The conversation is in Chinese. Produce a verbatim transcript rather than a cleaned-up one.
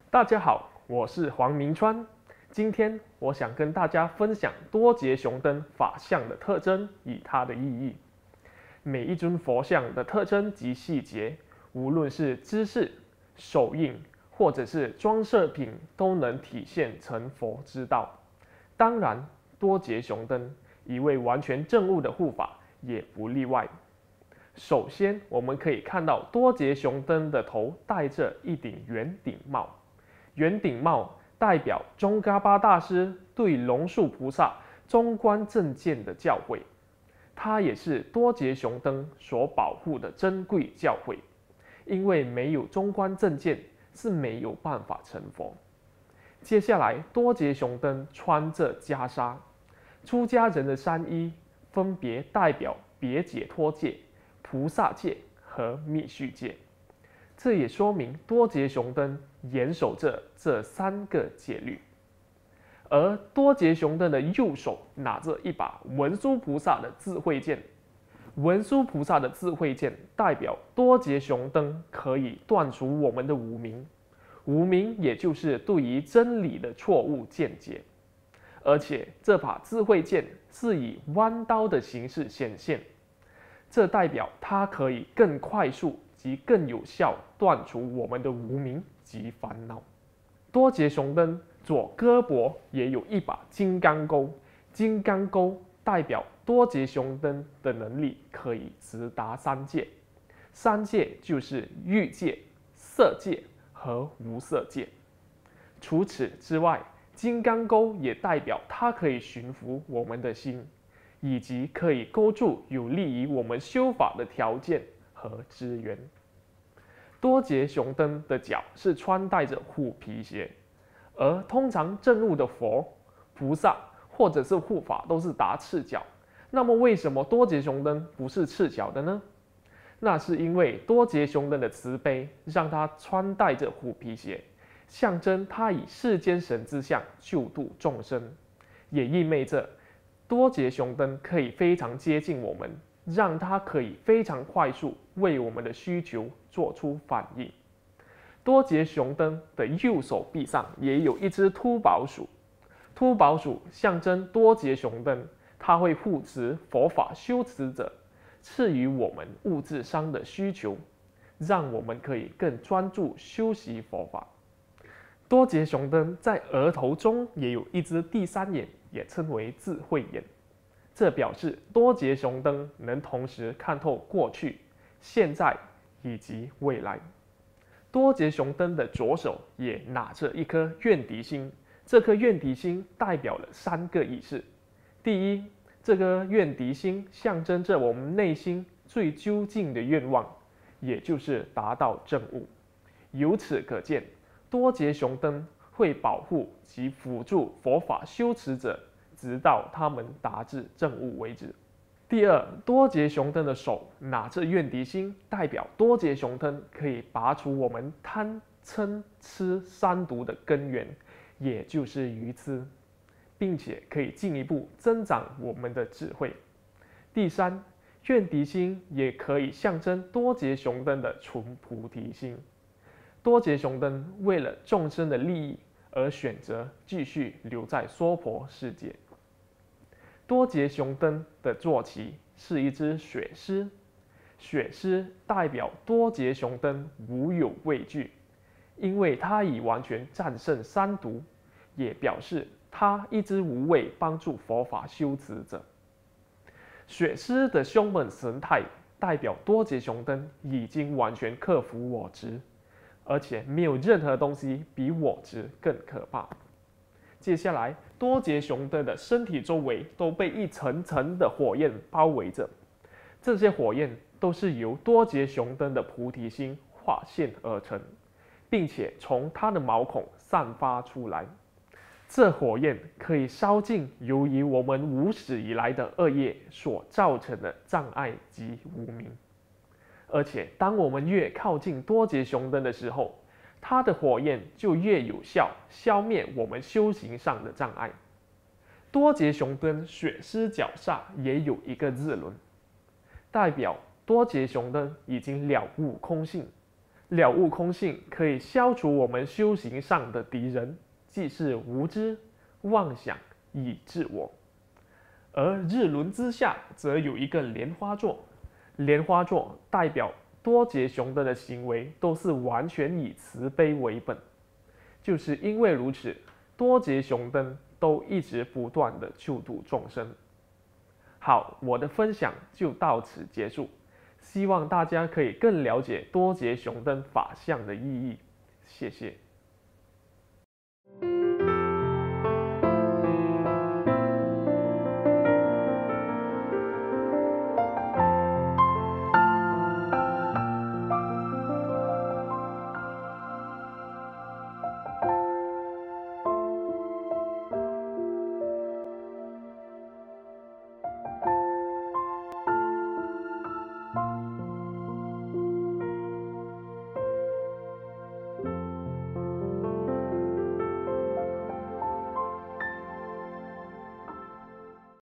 大家好，我是黄明川。今天我想跟大家分享多节熊灯法相的特征与它的意义。每一尊佛像的特征及细节，无论是姿势、手印，或者是装饰品，都能体现成佛之道。当然，多节熊灯一位完全正悟的护法也不例外。首先，我们可以看到多节熊灯的头戴着一顶圆顶帽。圆顶帽代表宗喀巴大师对龙树菩萨中观正见的教诲，它也是多节熊灯所保护的珍贵教诲。因为没有中观正见，是没有办法成佛。接下来，多节熊灯穿着袈裟，出家人的衫衣分别代表别解脱戒、菩萨戒和密续戒。这也说明多节熊灯严守着这三个戒律，而多节熊灯的右手拿着一把文殊菩萨的智慧剑。文殊菩萨的智慧剑代表多节熊灯可以断除我们的无明，无明也就是对于真理的错误见解。而且这把智慧剑是以弯刀的形式显现，这代表它可以更快速及更有效断除我们的无明及烦恼。多节熊灯左胳膊也有一把金刚钩，金刚钩代表多节熊灯的能力可以直达三界，三界就是欲界、色界和无色界。除此之外，金刚钩也代表它可以驯服我们的心，以及可以勾住有利于我们修法的条件和资源。多节熊灯的脚是穿戴着虎皮鞋，而通常正悟的佛、菩萨或者是护法都是打赤脚。那么为什么多节熊灯不是赤脚的呢？那是因为多节熊灯的慈悲让他穿戴着虎皮鞋，象征他以世间神之相救度众生，也意味着多节熊灯可以非常接近我们，让它可以非常快速为我们的需求做出反应。多节熊灯的右手臂上也有一只秃宝鼠，秃宝鼠象征多节熊灯，它会护持佛法修持者，赐予我们物质上的需求，让我们可以更专注修习佛法。多节熊灯在额头中也有一只第三眼，也称为智慧眼，这表示多节熊灯能同时看透过去、现在以及未来。多节熊灯的左手也拿着一颗愿敌心，这颗愿敌心代表了三个意思。第一，这个愿敌心象征着我们内心最究竟的愿望，也就是达到正悟。由此可见，多节熊灯会保护及辅助佛法修持者，直到他们达至正悟为止。第二，多节熊灯的手拿着愿敌心，代表多节熊灯可以拔除我们贪嗔痴三毒的根源，也就是愚痴，并且可以进一步增长我们的智慧。第三，愿敌心也可以象征多节熊灯的纯菩提心。多节熊灯为了众生的利益而选择继续留在娑婆世界。多节熊灯的坐骑是一只雪狮，雪狮代表多节熊灯无有畏惧，因为它已完全战胜三毒，也表示它一直无畏帮助佛法修持者。雪狮的凶猛神态代表多节熊灯已经完全克服我执，而且没有任何东西比我执更可怕。接下来，多节熊灯的身体周围都被一层层的火焰包围着，这些火焰都是由多节熊灯的菩提心化现而成，并且从它的毛孔散发出来。这火焰可以烧尽由于我们无始以来的恶业所造成的障碍及无明。而且，当我们越靠近多节熊灯的时候，它的火焰就越有效消灭我们修行上的障碍。多节熊灯雪狮脚下也有一个日轮，代表多节熊灯已经了悟空性， 了悟空性可以消除我们修行上的敌人，即是无知、妄想以自我。而日轮之下则有一个莲花座，莲花座代表多杰雄登的行为都是完全以慈悲为本，就是因为如此，多杰雄登都一直不断的救度众生。好，我的分享就到此结束，希望大家可以更了解多杰雄登法相的意义。谢谢。